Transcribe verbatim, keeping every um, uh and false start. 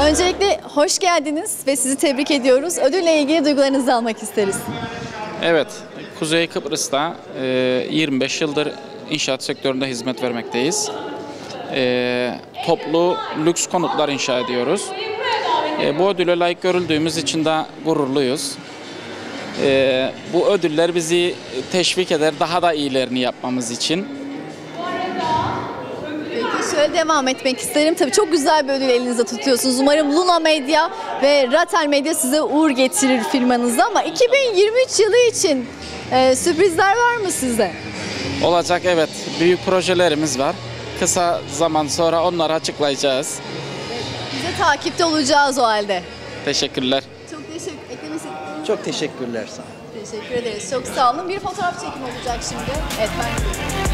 Öncelikle hoş geldiniz ve sizi tebrik ediyoruz. Ödülle ilgili duygularınızı almak isteriz. Evet, Kuzey Kıbrıs'ta e, yirmi beş yıldır inşaat sektöründe hizmet vermekteyiz. E, toplu lüks konutlar inşa ediyoruz. E, bu ödüle layık görüldüğümüz için de gururluyuz. E, bu ödüller bizi teşvik eder, daha da iyilerini yapmamız için. Peki şöyle devam etmek isterim. Tabii çok güzel bir ödül elinizde tutuyorsunuz. Umarım Luna Medya ve Ratel Medya size uğur getirir firmanızda. Ama iki bin yirmi üç yılı için e, sürprizler var mı sizde? Olacak, evet. Büyük projelerimiz var. Kısa zaman sonra onları açıklayacağız. Bize takipte olacağız o halde. Teşekkürler. Çok teşekkür eklemek istediğiniz- Çok teşekkürler sana. Teşekkür ederiz. Çok sağ olun. Bir fotoğraf çekimi olacak şimdi. Evet ben